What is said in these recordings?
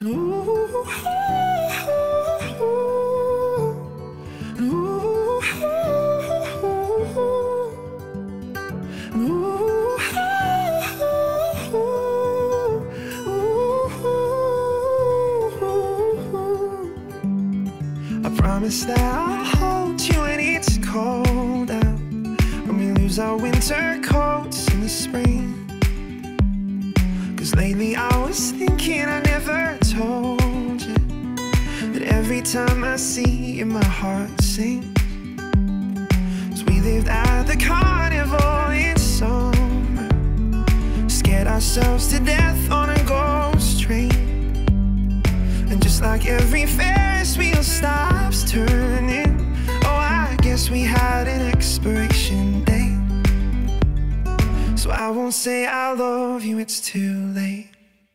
Promise that I'll hold you when it's cold out, when we lose our winter coats in the spring. Cause lately I was thinking I never told you that every time I see you my heart sings. Cause we lived at the carnival in summer, scared ourselves to death on a ghost train. And just like every Ferris wheel stops turning, oh, I guess we had an expiration date. So I won't say I love you, it's too late.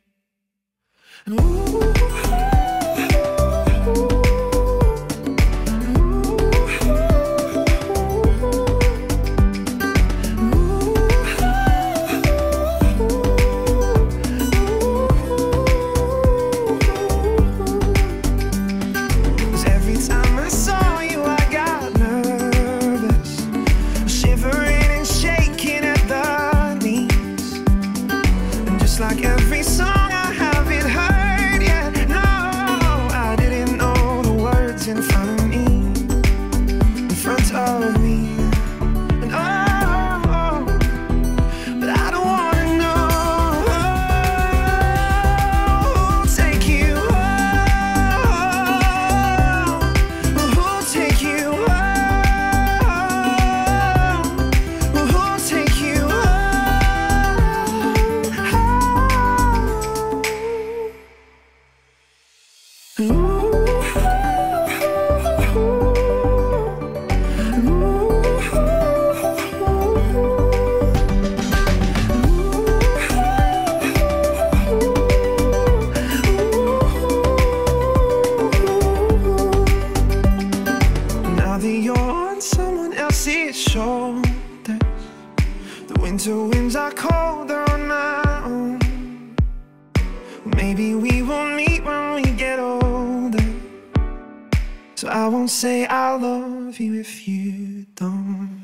Ooh. Like every song I haven't heard yet. No, I didn't know the words in front of me, in front of me. And oh, but I don't wanna know who'll take you home, who'll take you home, who'll take you home. Now that you're on someone else's shoulders, the winter winds are colder on my own. Maybe we will meet when we get older, so I won't say I love you if you don't.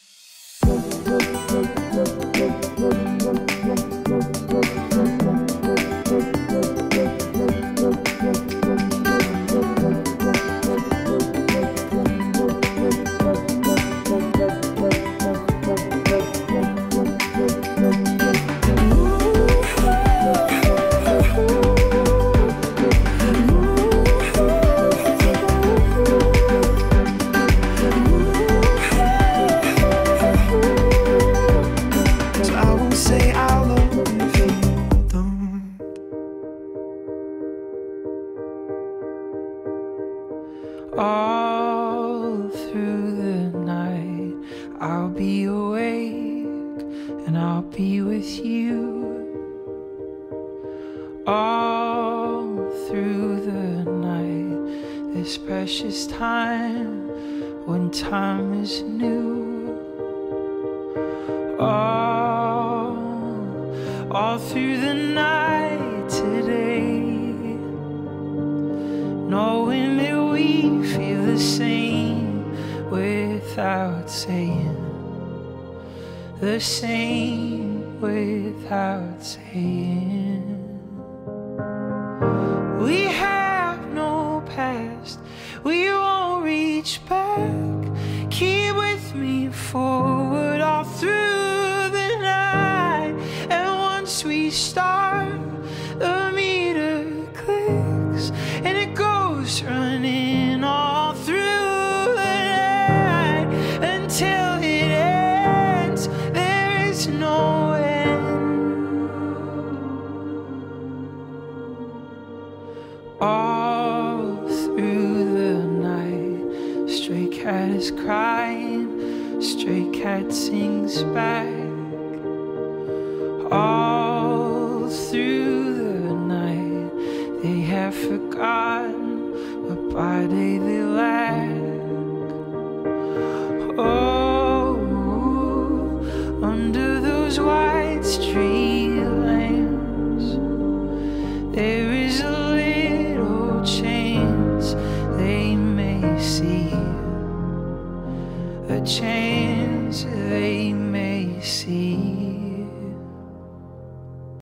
All through the night I'll be awake and I'll be with you. All through the night, this precious time when time is new. All through the night today, knowing that we feel the same without saying, the same without saying. We have no past, we won't reach back. Keep with me forward all through the night. And once we start, the meter clicks and it goes running all through the night until it ends. There is no end. All through the night, stray cat is crying, stray cat sings back. All through the night, they have forgotten what by day they lack. Oh, under those white street lamps, there is a a change they made.